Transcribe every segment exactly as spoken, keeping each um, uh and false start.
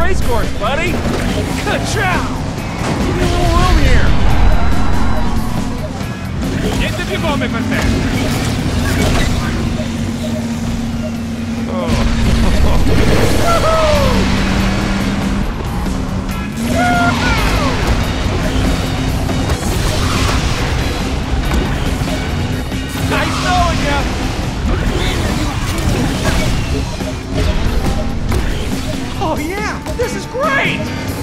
race course, buddy! Good job! Give me a little room here! Niente più come per te! Oh. Nice knowing ya! Oh yeah, this is great!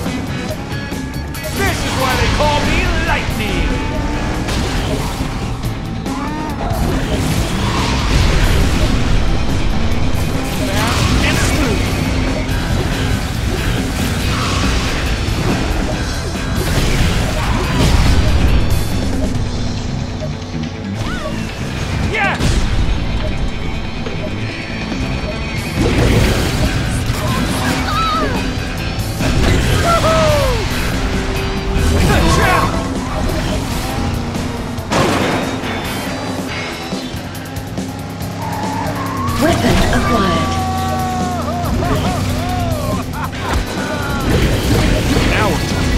This is why they call me Lightning! Fast and smooth! Yes! Weapon acquired. Now we're talking.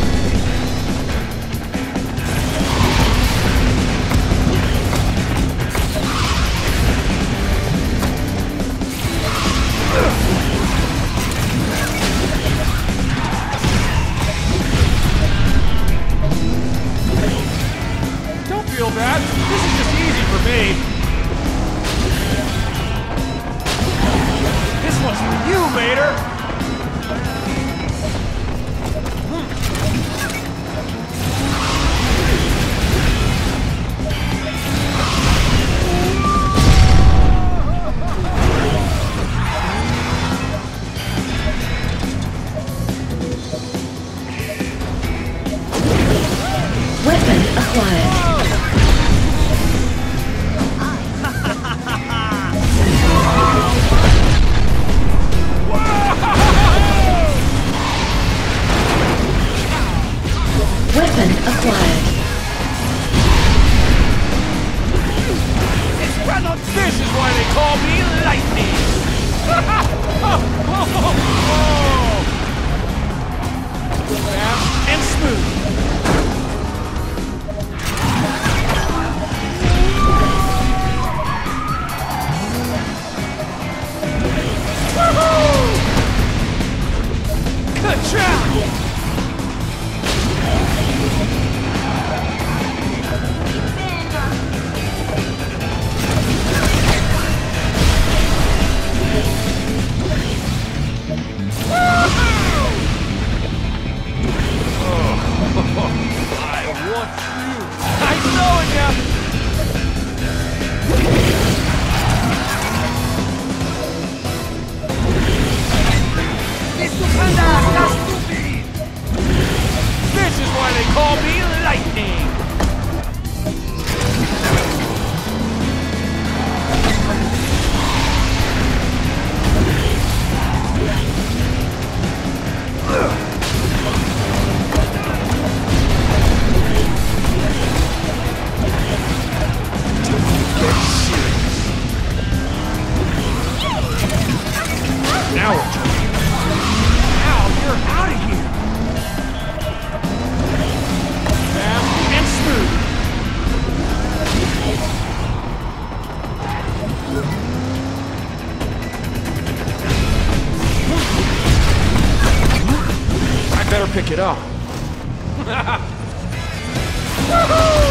Don't feel bad. This is just easy for me. This one's for you, Mater! Weapon acquired. Weapon acquired. This is why they call me Lightning! Fast and smooth. Good job! This is why they call me Lightning! Now we're talking. Now you're out of here! Fast and smooth! I better pick it up. Woohoo!